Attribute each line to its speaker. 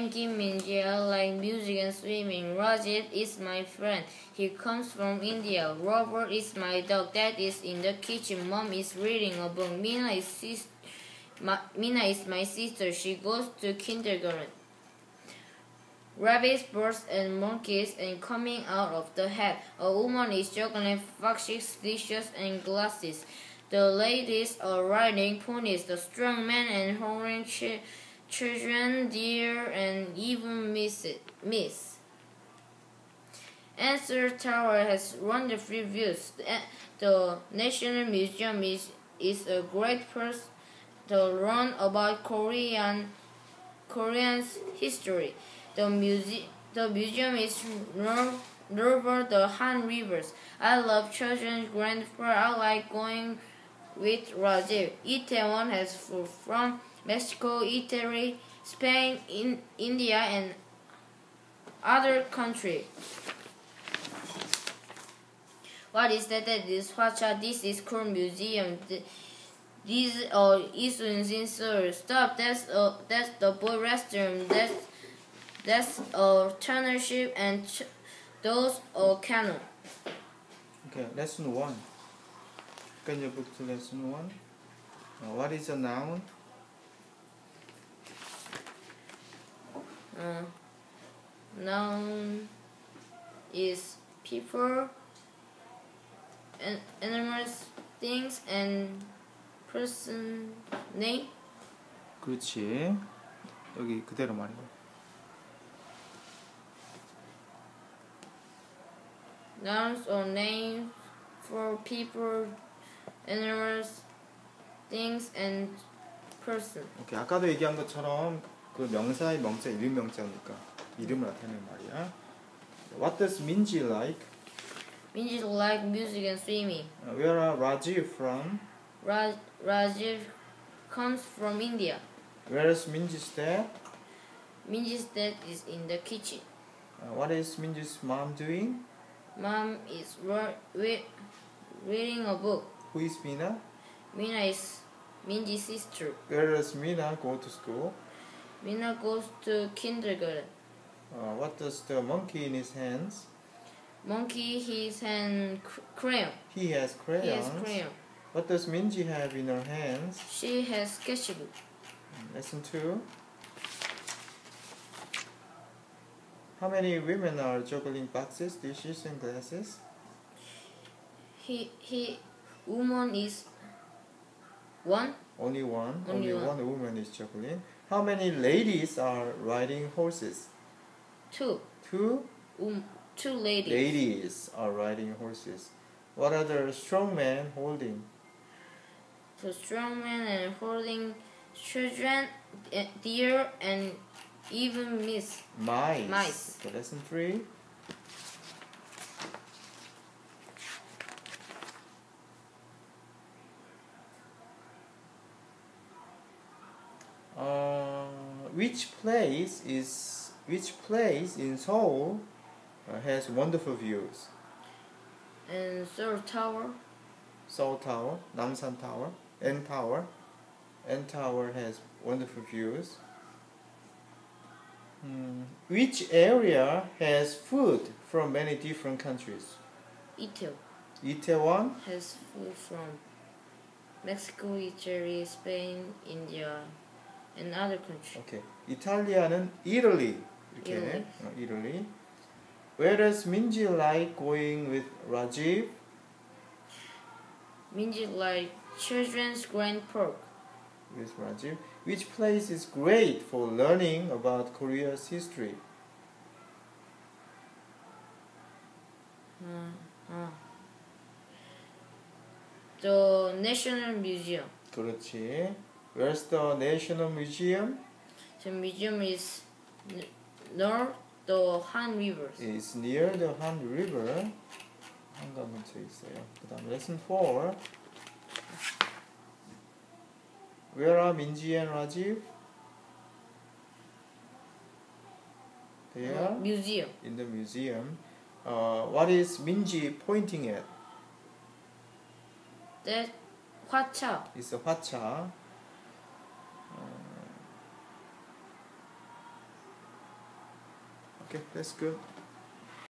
Speaker 1: Kim Min-ji, I like music and swimming. Rajiv is my friend. He comes from India. Robert is my dog. Dad is in the kitchen. Mom is reading a book. Mina is my sister. She goes to kindergarten. Rabbits, birds, and monkeys and coming out of the hat. A woman is juggling foxes, dishes, and glasses. The ladies are riding ponies. The strong man and holding children, deer, and even miss. Answer Tower has wonderful views. The National Museum is a great place to learn about Korean's history. The museum is near the Han Rivers. I love children's grand fair. I like going with Rajiv. Itaewon has food from Mexico, Italy, Spain, India, and other countries. What is that? That is Hwacha. This is Korea Museum. These are Isun in Seoul. Stop. That's the boy restroom. That's a tunnel ship, and those are cannon.
Speaker 2: Okay, lesson 1. Can you book to lesson 1? What is a noun?
Speaker 1: Noun is people, animals, things, and person name.
Speaker 2: 그렇지. 여기 그대로 말해.
Speaker 1: Nouns or names for people, animals, things, and person.
Speaker 2: 오케이. 아까도 얘기한 것처럼 그 명사의 명자 이름 명자니까 이름을 나타내는 말이야. What does Minji like?
Speaker 1: Minji like music and swimming.
Speaker 2: Where are Rajiv from?
Speaker 1: Rajiv comes from India.
Speaker 2: Where is Minji's dad?
Speaker 1: Minji's dad is in the kitchen.
Speaker 2: What is Minji's mom doing?
Speaker 1: Mom is reading a book.
Speaker 2: Who is Mina?
Speaker 1: Mina is Minji's sister.
Speaker 2: Where does Mina go to school?
Speaker 1: Mina goes to kindergarten.
Speaker 2: What does the monkey in his hands?
Speaker 1: Monkey, his hand crayon.
Speaker 2: He has crayons.
Speaker 1: He has crayon.
Speaker 2: What does Minji have in her hands?
Speaker 1: She has sketchbook.
Speaker 2: Lesson 2. How many women are juggling boxes, dishes, and glasses?
Speaker 1: Woman is one.
Speaker 2: Only one.
Speaker 1: Only one.
Speaker 2: One woman is juggling. How many ladies are riding horses?
Speaker 1: Two.
Speaker 2: Two?
Speaker 1: Two ladies.
Speaker 2: Ladies are riding horses. What are the strong men holding?
Speaker 1: The strong man and holding children, deer, and even mice.
Speaker 2: Okay, lesson 3. Which place in Seoul has wonderful views?
Speaker 1: And Seoul Tower.
Speaker 2: Seoul Tower, Namsan Tower, N Tower. N Tower has wonderful views. Which area has food from many different countries?
Speaker 1: Itaewon.
Speaker 2: Itaewon
Speaker 1: has food from Mexico, Italy, Spain, India, and other countries.
Speaker 2: Okay. 이탈리아는 Italy. 이렇게. Italy. Where does Minji like going with Rajiv?
Speaker 1: Minji like children's grand park.
Speaker 2: With Rajiv. Which place is great for learning about Korea's history?
Speaker 1: The National Museum.
Speaker 2: 그렇지. Where's the National Museum?
Speaker 1: The museum is near the Han River.
Speaker 2: It's near the Han River. 한강 근처에 있어요. 그다음 lesson 4. Where are Minji and Rajiv? They are
Speaker 1: museum.
Speaker 2: In the museum. What is Minji pointing at?
Speaker 1: That Hwacha.
Speaker 2: It's a hwacha. Okay, that's good.